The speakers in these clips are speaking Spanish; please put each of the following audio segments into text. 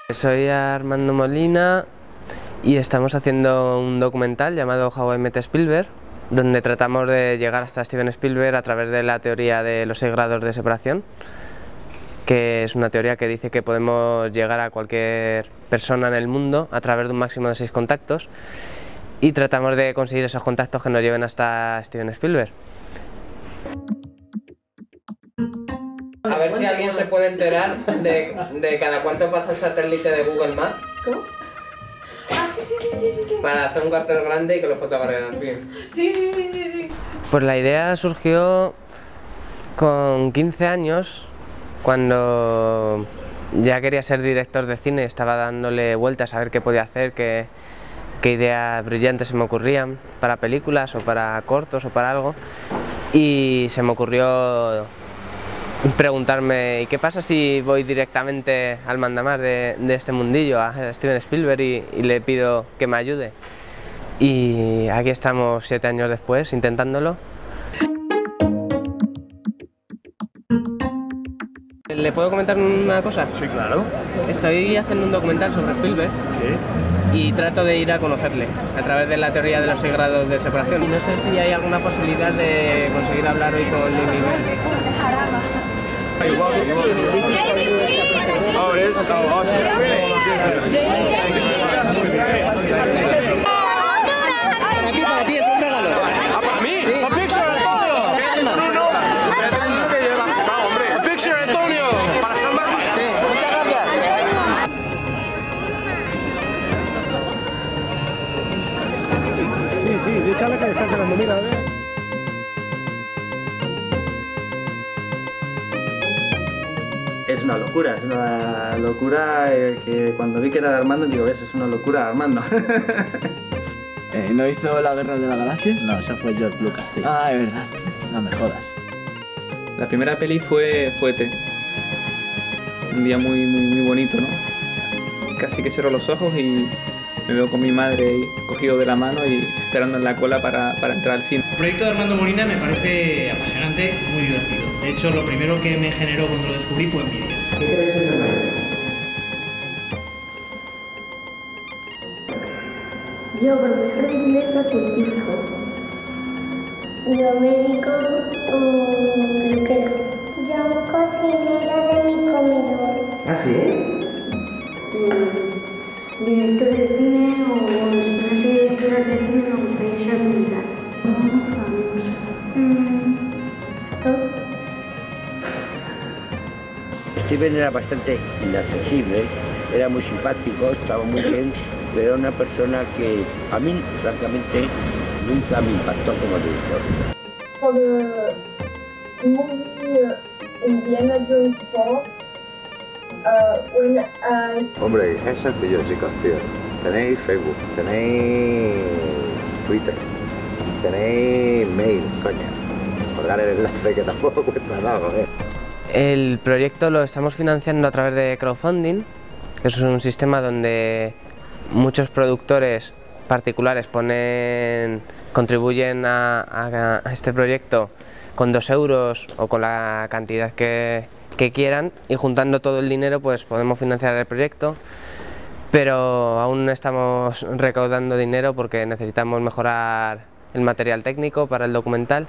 Soy Armando Molina y estamos haciendo un documental llamado How I Met Spielberg, donde tratamos de llegar hasta Steven Spielberg a través de la teoría de los 6 grados de separación, que es una teoría que dice que podemos llegar a cualquier persona en el mundo a través de un máximo de 6 contactos, y tratamos de conseguir esos contactos que nos lleven hasta Steven Spielberg. A ver si alguien se puede enterar de cada cuánto pasa el satélite de Google Maps. ¿Cómo? Ah, sí. Para hacer un cartel grande y que lo fotografíen. Sí. Pues la idea surgió con 15 años, cuando ya quería ser director de cine. Estaba dándole vueltas a ver qué podía hacer, qué ideas brillantes se me ocurrían para películas o para cortos o para algo. Y se me ocurrió preguntarme, ¿y qué pasa si voy directamente al mandamás de este mundillo, a Steven Spielberg, y le pido que me ayude? Y aquí estamos 7 años después intentándolo. ¿Le puedo comentar una cosa? Sí, claro. Estoy haciendo un documental sobre Spielberg. Sí. Y trato de ir a conocerle a través de la teoría de los 6 grados de separación. Y no sé si hay alguna posibilidad de conseguir hablar hoy con Louis Miguel. Oh, it is? Oh, awesome. Para ti es un regalo. Ah, para mí. Sí. A picture, Antonio. No. Que lleva firmado, hombre. A picture, Antonio. Para San Marcos. Sí, muchas gracias. Sí, échale que descanse cuando mira, a ver. Es una locura que cuando vi que era de Armando digo, ¿ves? Es una locura Armando. ¿No hizo la Guerra de la Galaxia? No, eso fue George Lucas, tío. Ah, es verdad. No me jodas. La primera peli fue ET. Un día muy bonito, ¿no? Casi que cierro los ojos y me veo con mi madre ahí, cogido de la mano y esperando en la cola para entrar al cine. El proyecto de Armando Molina me parece apasionante, muy divertido. De hecho, lo primero que me generó cuando lo descubrí fue envidia. ¿Qué crees que es el maestro? Yo, profesor de inglés o científico. Yo médico o peluquero. Yo cocinero de mi comedor. ¿Ah, sí? Director de cine o si no soy directora de cine me gustaría ser militar. Famosa. Steven era bastante inaccesible, era muy simpático, estaba muy bien, pero era una persona que a mí, francamente, nunca me impactó como director. For the movie Indiana Jones 4, when I... Hombre, es sencillo, chicos, tío. Tenéis Facebook, tenéis Twitter, tenéis mail, coño. Colgar el enlace que tampoco cuesta nada, joder. El proyecto lo estamos financiando a través de crowdfunding, que es un sistema donde muchos productores particulares contribuyen a este proyecto con 2 euros o con la cantidad que quieran, y juntando todo el dinero pues podemos financiar el proyecto, pero aún estamos recaudando dinero porque necesitamos mejorar el material técnico para el documental.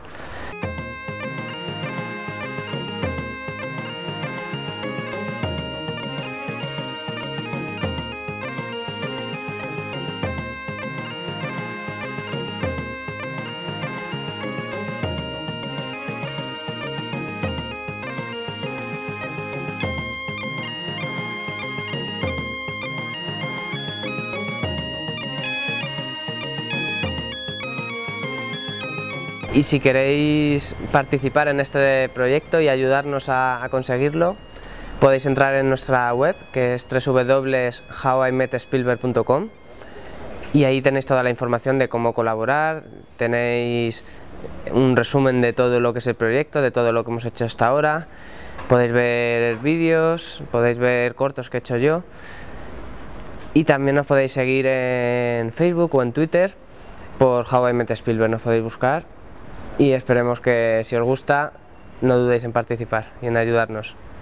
Y si queréis participar en este proyecto y ayudarnos a conseguirlo, podéis entrar en nuestra web, que es www.howimetspielberg.com, y ahí tenéis toda la información de cómo colaborar, tenéis un resumen de todo lo que es el proyecto, de todo lo que hemos hecho hasta ahora, podéis ver vídeos, podéis ver cortos que he hecho yo, y también nos podéis seguir en Facebook o en Twitter por How I Met Spielberg, nos podéis buscar. Y esperemos que, si os gusta, no dudéis en participar y en ayudarnos.